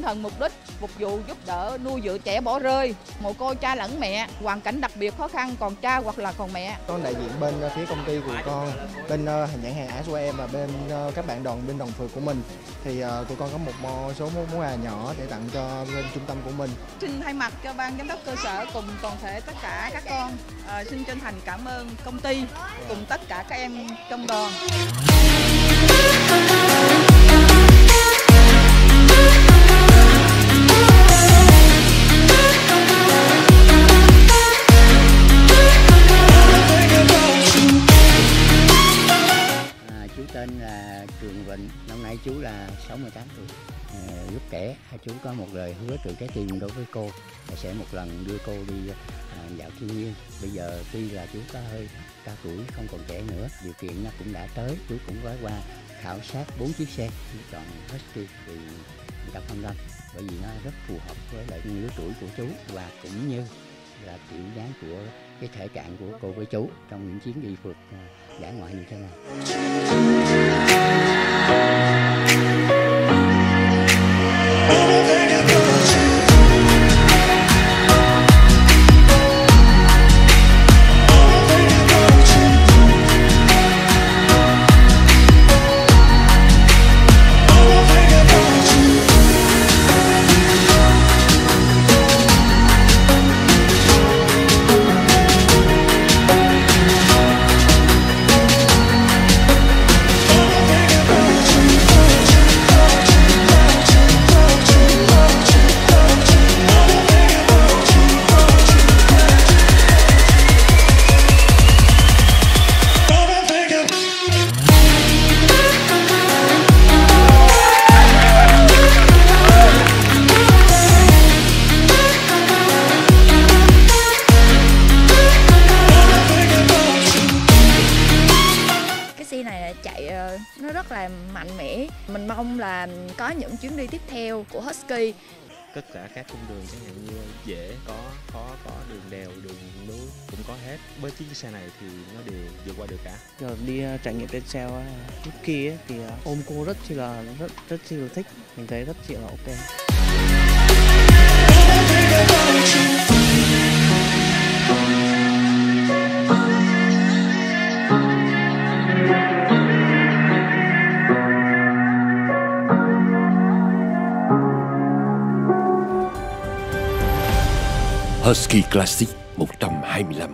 thần mục đích phục vụ giúp đỡ nuôi dưỡng trẻ bỏ rơi, mồ côi cha lẫn mẹ, hoàn cảnh đặc biệt khó khăn còn cha hoặc là còn mẹ. Con đại diện bên phía công ty của con, bên nhãn hàng ASOM và bên các bạn bên đồng phường của mình thì tụi con có một số món quà nhỏ để tặng cho bên trung tâm của mình. Xin thay mặt cho ban giám đốc cơ sở cùng toàn thể tất cả các con xin chân thành cảm ơn công ty cùng tất cả các em trong đoàn. Chú tên là Trường Vịnh, năm nay chú là 68 tuổi. Lúc trẻ chú có một lời hứa từ trái tim đối với cô là sẽ một lần đưa cô đi dạo thiên nhiên. Bây giờ tuy là chú có hơi cao tuổi, không còn trẻ nữa, điều kiện nó cũng đã tới, chú cũng có qua khảo sát 4 chiếc xe chọn Husky thì 100%, bởi vì nó rất phù hợp với lại lứa tuổi của chú và cũng như là kiểu dáng của cái thể trạng của cô với chú trong những chuyến đi phượt dã ngoại như thế này. Chạy nó rất là mạnh mẽ. Mình mong là có những chuyến đi tiếp theo của Husky. Tất cả các cung đường chẳng hạn như dễ, có khó, có đường đèo, đường núi cũng có hết. Với chiếc xe này thì nó đều vượt qua được cả. Giờ đi trải nghiệm trên xe Husky ấy, thì ôm cô rất chi là thích. Mình thấy rất chi là ok. Husky Classic 125.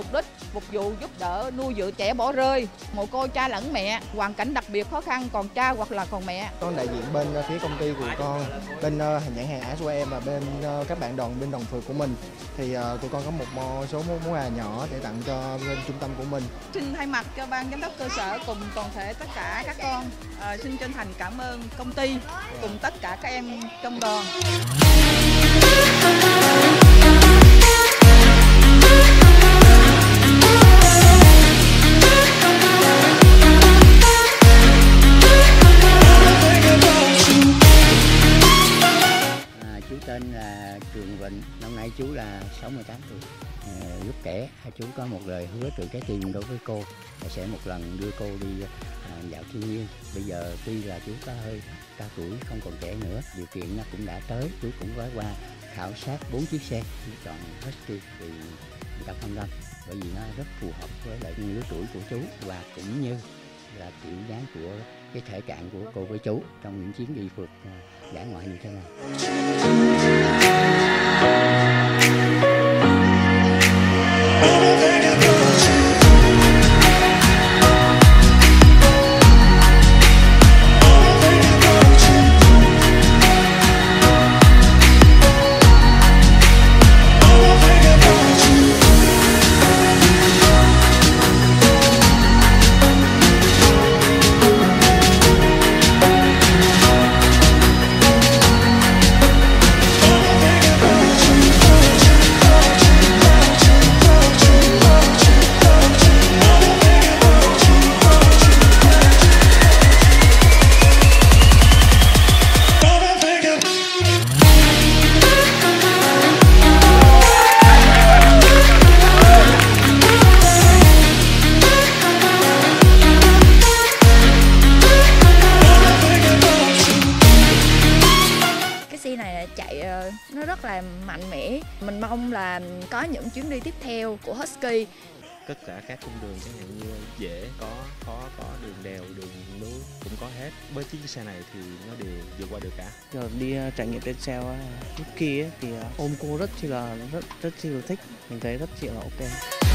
mục đích phục vụ giúp đỡ nuôi dưỡng trẻ bỏ rơi, mồ côi cha lẫn mẹ, hoàn cảnh đặc biệt khó khăn còn cha hoặc là còn mẹ. Con đại diện bên phía công ty của con, bên nhãn hàng ASOM và bên các bạn bên đồng phường của mình thì tụi con có một số món quà nhỏ để tặng cho bên trung tâm của mình. Xin thay mặt cho ban giám đốc cơ sở cùng toàn thể tất cả các con xin chân thành cảm ơn công ty cùng tất cả các em trong đoàn. Chú tên là Trường Vịnh, năm nay chú là 68 tuổi. Lúc trẻ chú có một lời hứa từ trái tim đối với cô là sẽ một lần đưa cô đi dạo thiên nhiên. Bây giờ tuy là chú có hơi cao tuổi, không còn trẻ nữa, điều kiện nó cũng đã tới, chú cũng có qua khảo sát 4 chiếc xe chọn Husky vì người ta phân vân, bởi vì nó rất phù hợp với lại lứa tuổi của chú và cũng như là kiểu dáng của cái thể trạng của cô với chú trong những chuyến đi phượt dã ngoại như thế này. Chạy nó rất là mạnh mẽ. Mình mong là có những chuyến đi tiếp theo của Husky. Tất cả các cung đường chẳng hạn như dễ, có khó, có đường đèo, đường núi cũng có hết. Với chiếc xe này thì nó đều vượt qua được cả. Giờ đi trải nghiệm trên xe Husky thì ôm cô rất chi là thích. Mình thấy rất chi là ok.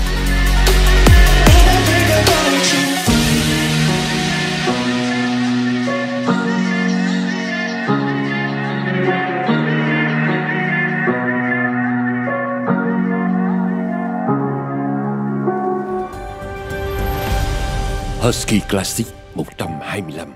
Husky Classic 125.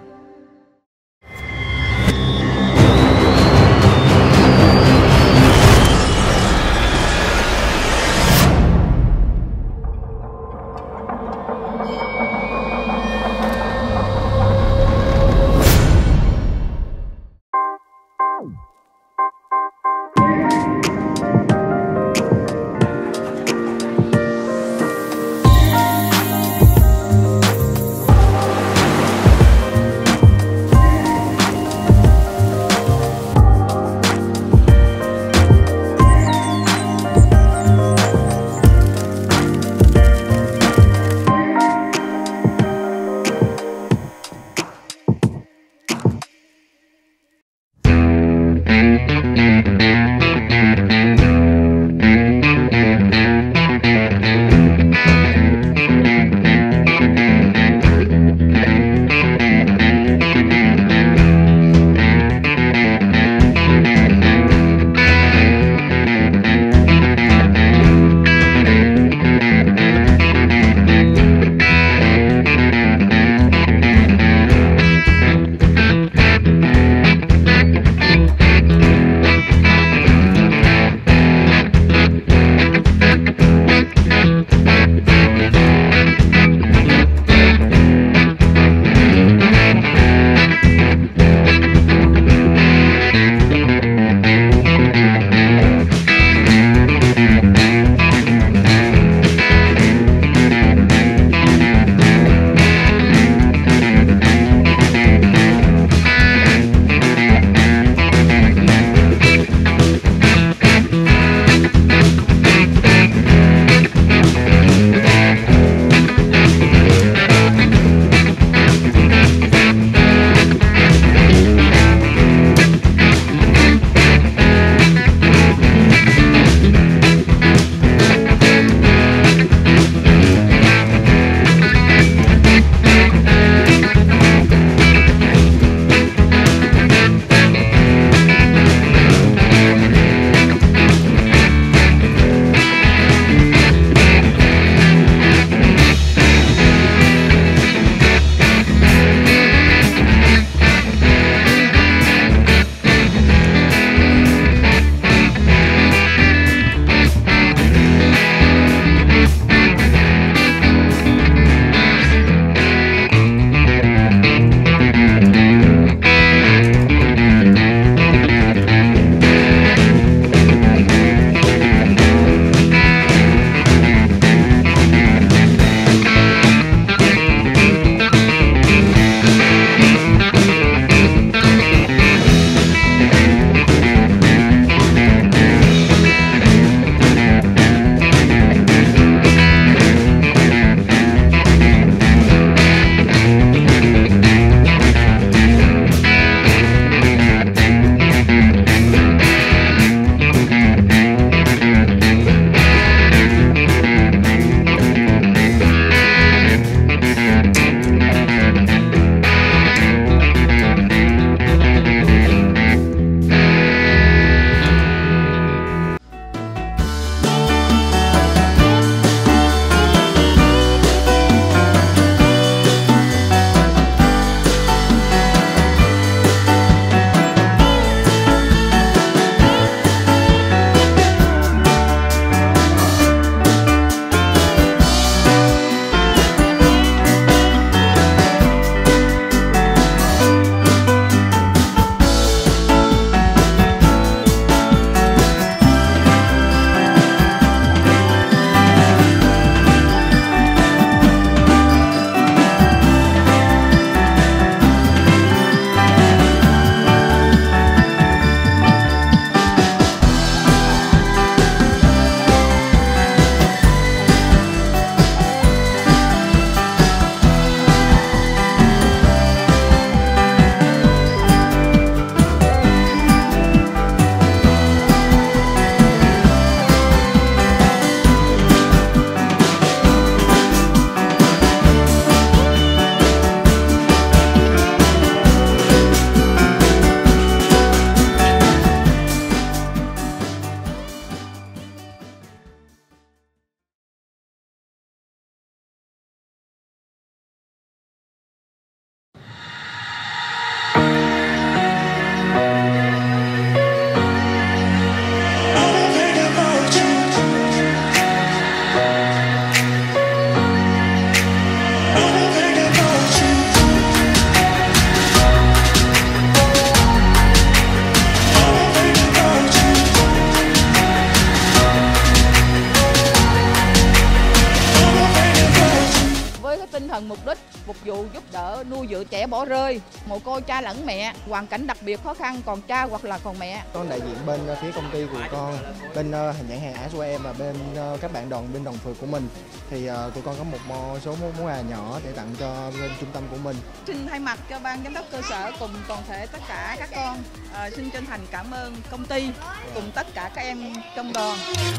tuổi trẻ bỏ rơi, mồ côi cha lẫn mẹ, hoàn cảnh đặc biệt khó khăn, còn cha hoặc là còn mẹ. Con đại diện bên phía công ty của con, bên nhãn hàng ASOM và bên các bạn bên đồng phường của mình thì tụi con có một số món quà nhỏ để tặng cho bên trung tâm của mình. Xin thay mặt cho ban giám đốc cơ sở cùng toàn thể tất cả các con xin chân thành cảm ơn công ty cùng tất cả các em trong đoàn.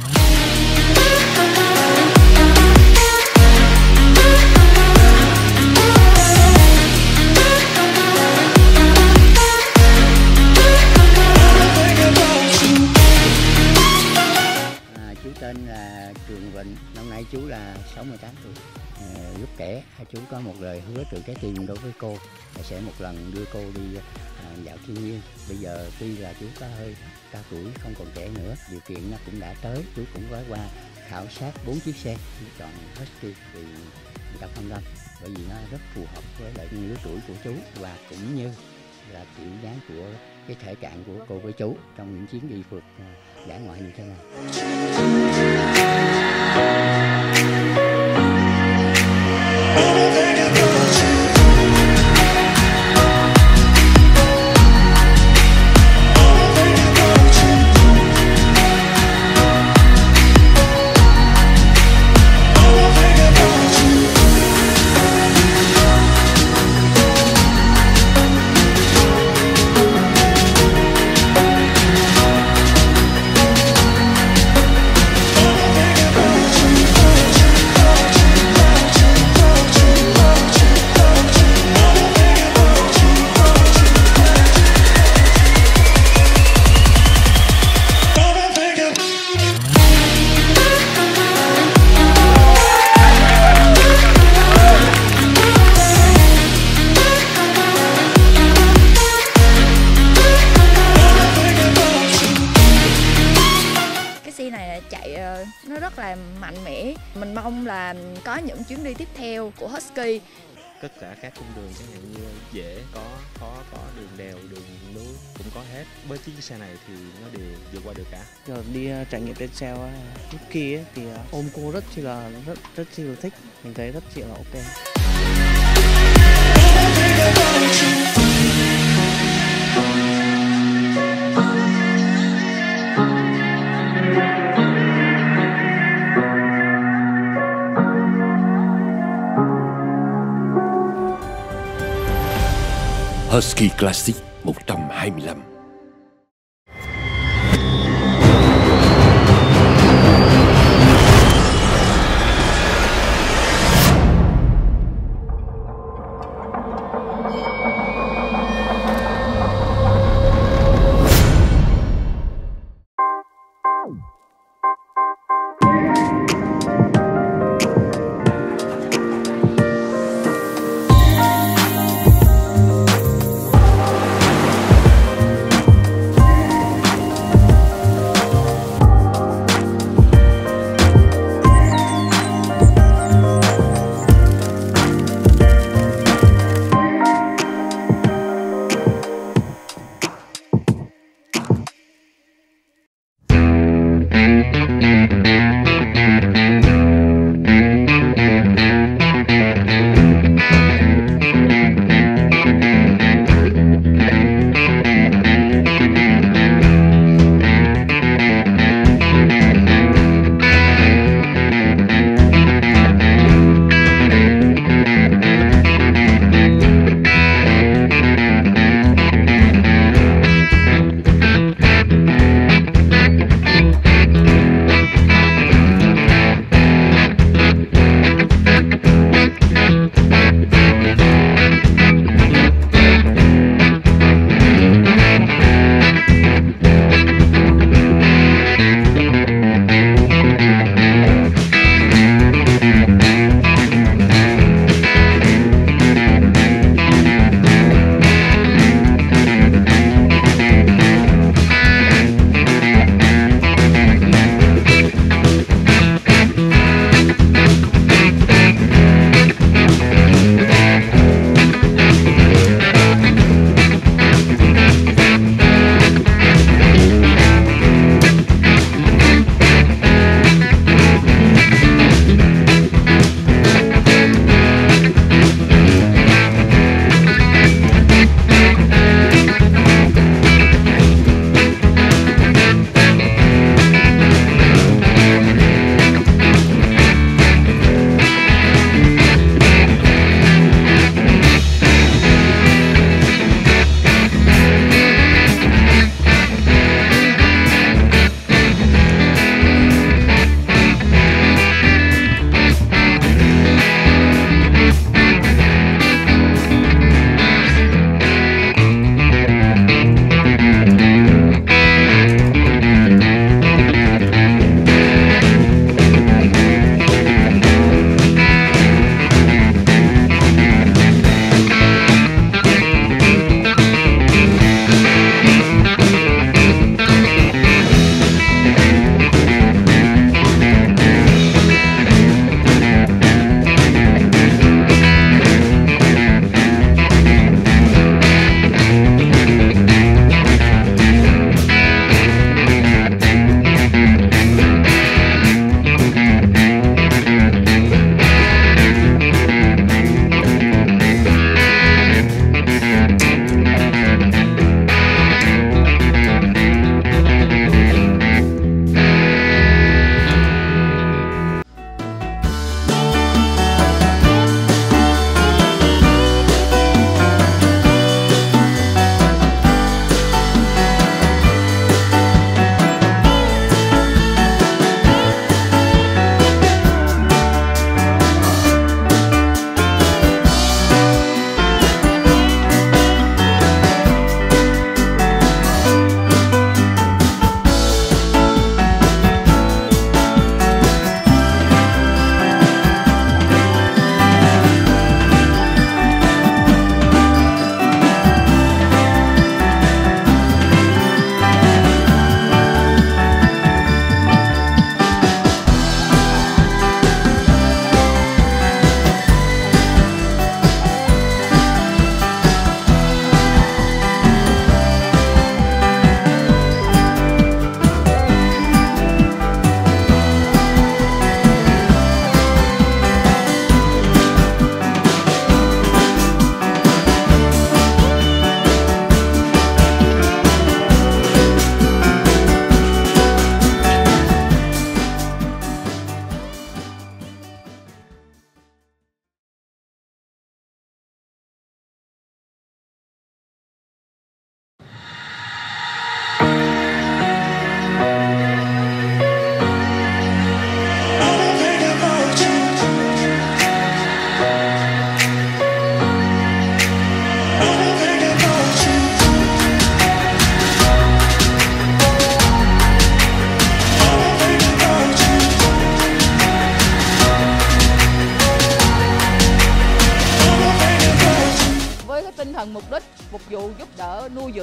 Chú tên là Trường Vịnh, năm nay chú là 68 tuổi. Lúc trẻ chú có một lời hứa từ trái tim đối với cô là sẽ một lần đưa cô đi dạo thiên nhiên. Bây giờ tuy là chú có hơi cao tuổi, không còn trẻ nữa, điều kiện nó cũng đã tới, chú cũng có qua khảo sát 4 chiếc xe, chú chọn Husky vì 100%, bởi vì nó rất phù hợp với lại lứa tuổi của chú và cũng như là kiểu dáng của cái thể trạng của cô với chú trong những chuyến đi phượt dã ngoại như thế này. Chạy nó rất là mạnh mẽ. Mình mong là có những chuyến đi tiếp theo của Husky. Tất cả các cung đường chẳng hạn như dễ, có đường đèo, đường núi cũng có hết. Với chiếc xe này thì nó đều vượt qua được cả. Giờ đi trải nghiệm trên xe Husky thì ôm cô rất chi là thích, mình thấy rất chi là ok. Husky Classic 125.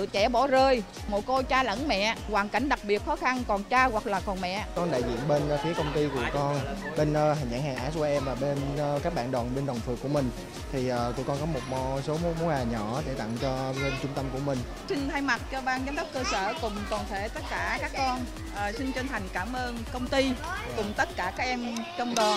lứa trẻ bỏ rơi, mồ côi cha lẫn mẹ, hoàn cảnh đặc biệt khó khăn còn cha hoặc là còn mẹ. Con đại diện bên phía công ty của con, bên nhãn hàng ASYM và bên các bạn bên đồng phường của mình thì tụi con có một số món quà nhỏ để tặng cho bên trung tâm của mình. Xin thay mặt cho ban giám đốc cơ sở cùng toàn thể tất cả các con xin chân thành cảm ơn công ty cùng tất cả các em trong đoàn.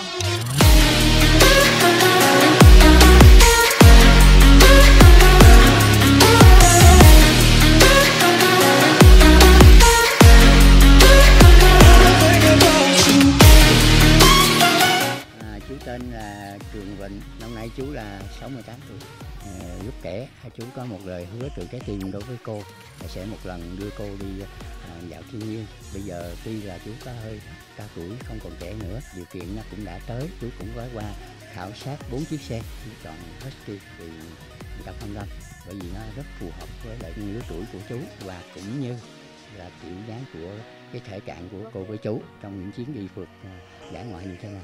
Chú tên là Trường Vịnh, năm nay chú là 68 tuổi. Lúc trẻ chú có một lời hứa từ trái tim đối với cô là sẽ một lần đưa cô đi dạo thiên nhiên. Bây giờ tuy là chú có hơi cao tuổi, không còn trẻ nữa, điều kiện nó cũng đã tới, chú cũng có qua khảo sát 4 chiếc xe, chú chọn Husky vì 125 bởi vì nó rất phù hợp với lại lứa tuổi của chú và cũng như là kiểu dáng của cái thể trạng của cô với chú trong những chuyến đi phượt dã ngoại như thế này.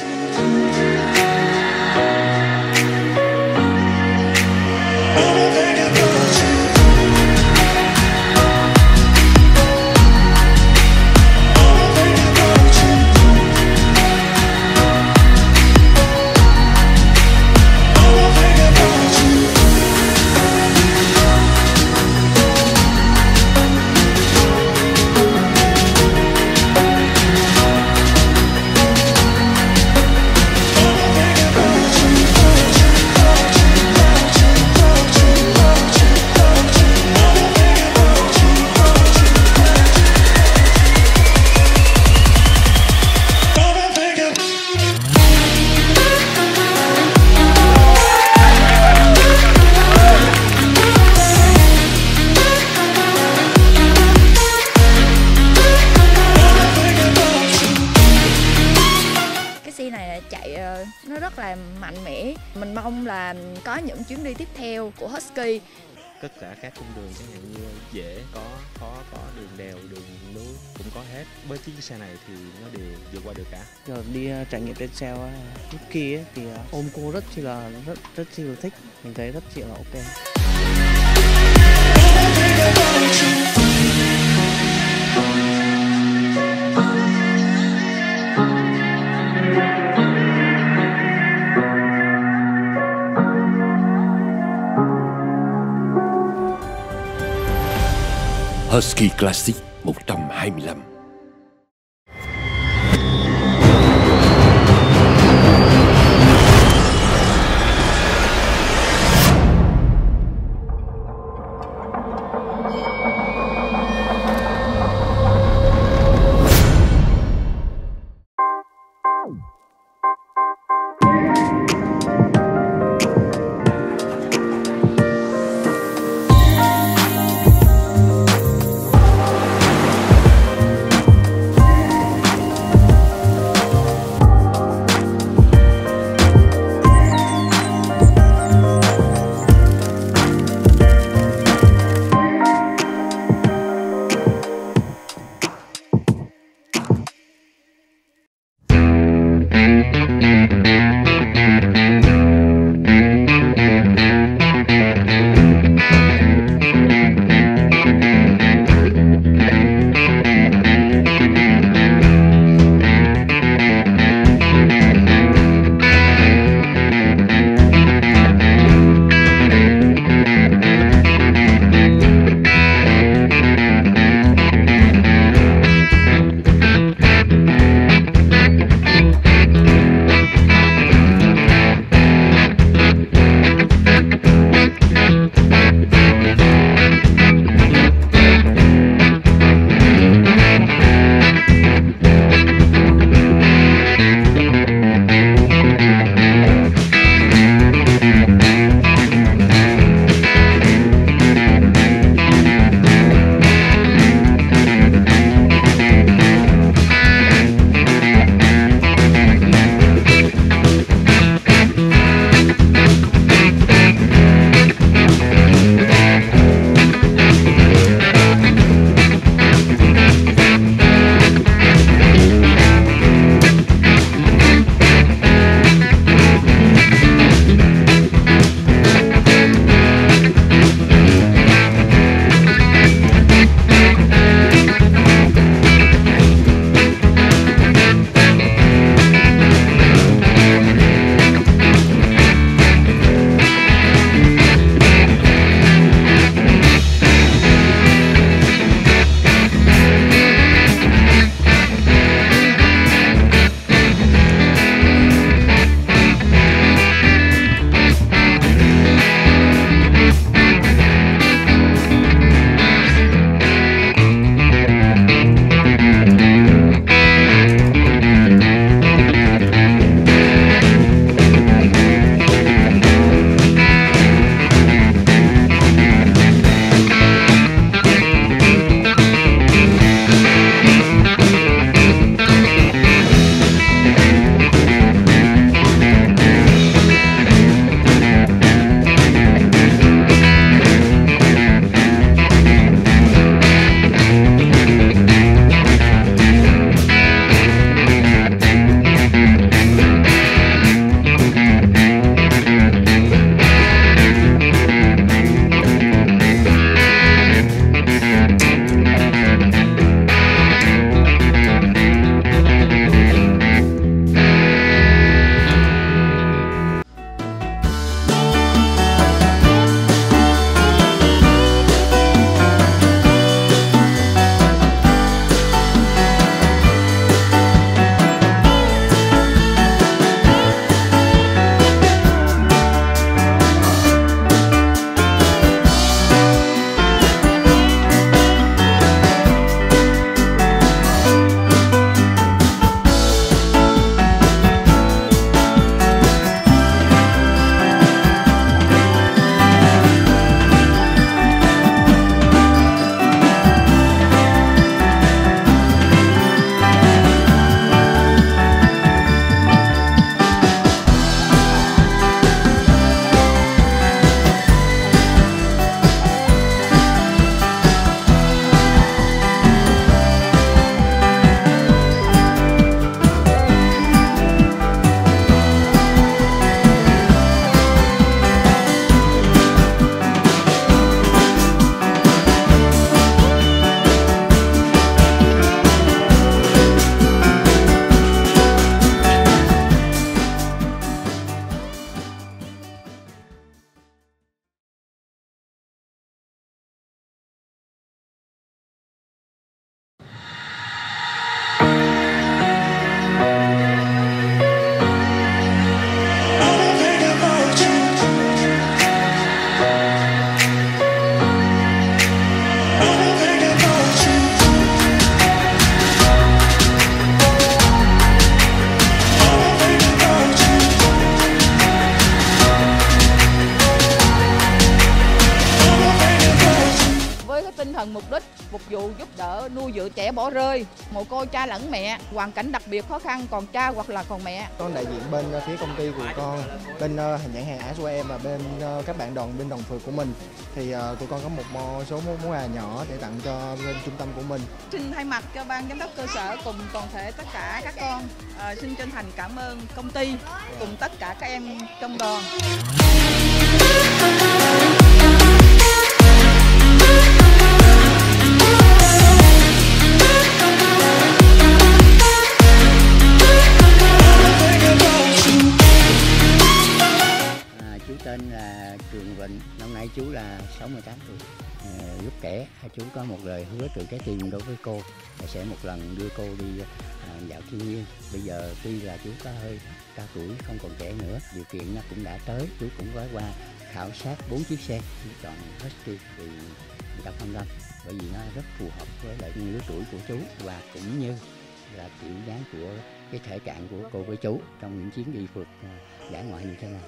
Chạy nó rất là mạnh mẽ. Mình mong là có những chuyến đi tiếp theo của Husky. Tất cả các cung đường chẳng hạn như dễ, có khó, có đường đèo, đường núi cũng có hết. Với chiếc xe này thì nó đều vượt qua được cả. Giờ đi trải nghiệm trên xe Husky thì ôm cô rất chi là thích. Mình thấy rất chi là ok. Husky Classic 125. nhằm mục đích phục vụ giúp đỡ nuôi dưỡng trẻ bỏ rơi, mồ côi cha lẫn mẹ, hoàn cảnh đặc biệt khó khăn còn cha hoặc là còn mẹ. Con đại diện bên phía công ty của con, bên nhãn hàng ASOM và bên các bạn bên đồng phường của mình thì tụi con có một số món quà nhỏ để tặng cho bên trung tâm của mình. Xin thay mặt cho ban giám đốc cơ sở cùng toàn thể tất cả các con xin chân thành cảm ơn công ty cùng tất cả các em trong đoàn. Chú tên là Trường Vịnh, năm nay chú là 68 tuổi. Lúc trẻ chú có một lời hứa từ trái tim đối với cô sẽ một lần đưa cô đi dạo thiên nhiên. Bây giờ tuy là chú có hơi cao tuổi, không còn trẻ nữa, điều kiện nó cũng đã tới, chú cũng có qua khảo sát 4 chiếc xe, chọn Husky vì 100%, bởi vì nó rất phù hợp với lại lứa tuổi của chú và cũng như là kiểu dáng của cái thể trạng của cô với chú trong những chuyến đi phượt dã ngoại như thế này.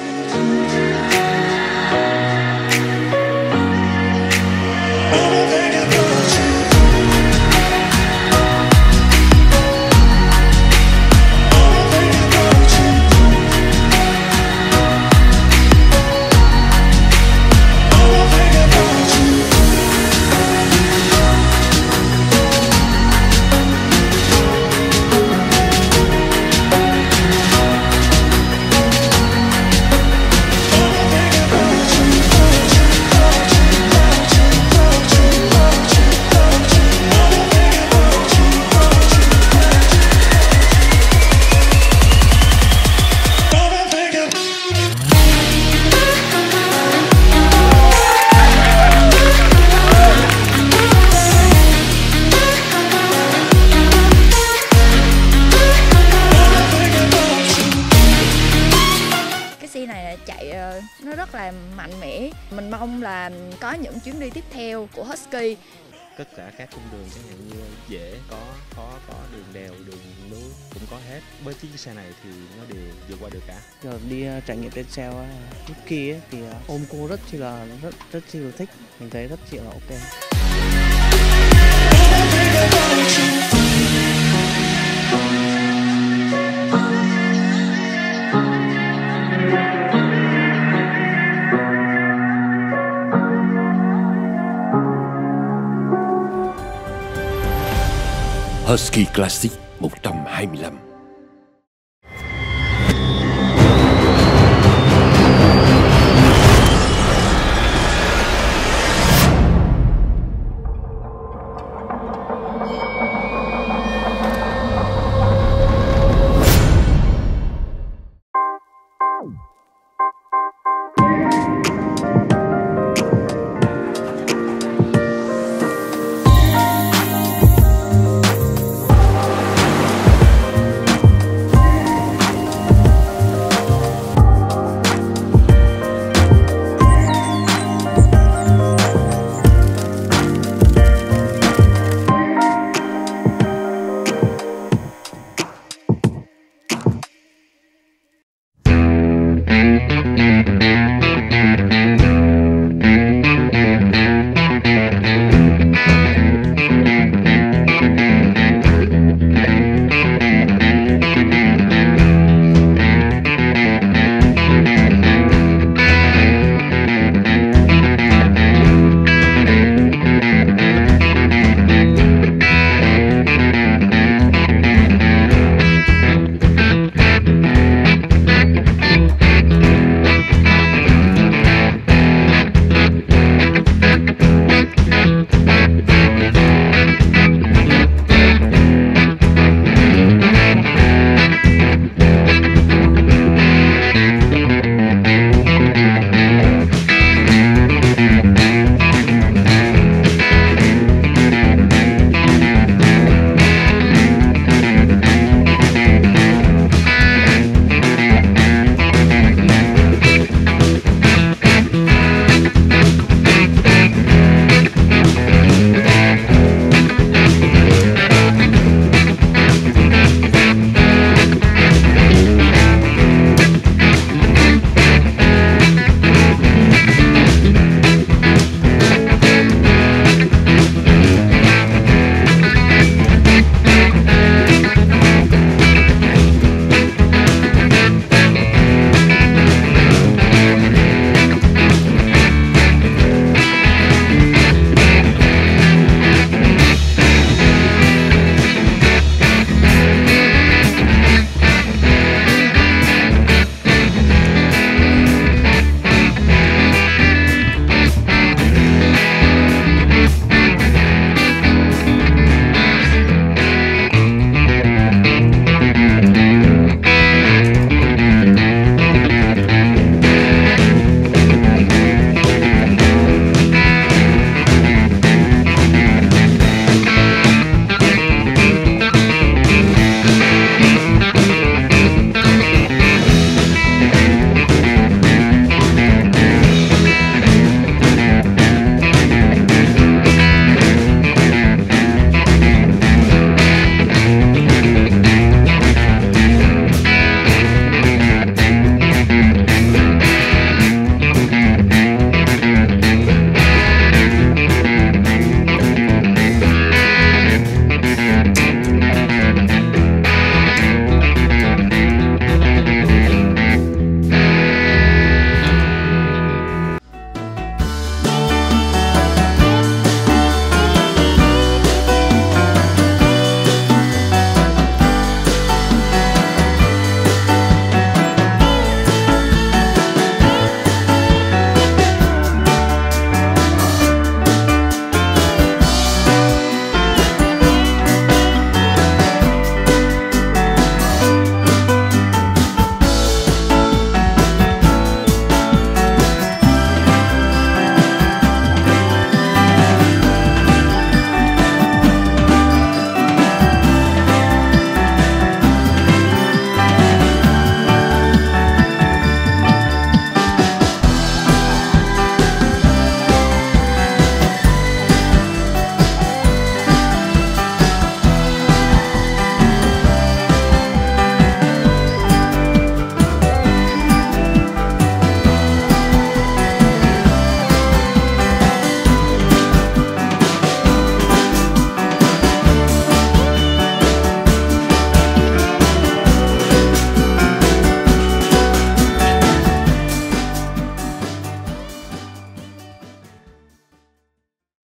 Xe này chạy nó rất là mạnh mẽ. Mình mong là có những chuyến đi tiếp theo của Husky. Tất cả các cung đường chẳng hạn như dễ, có đường đèo, đường núi cũng có hết. Với chiếc xe này thì nó đều vượt qua được cả. Giờ đi trải nghiệm trên xe Husky ấy, thì ôm cô rất chi là thích, mình thấy rất chi là ok. Husky Classic 125.